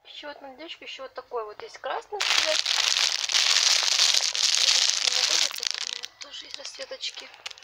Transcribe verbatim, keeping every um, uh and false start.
Еще вот на девочку еще вот такой вот есть красный цвет. Вот тоже есть расцветочки.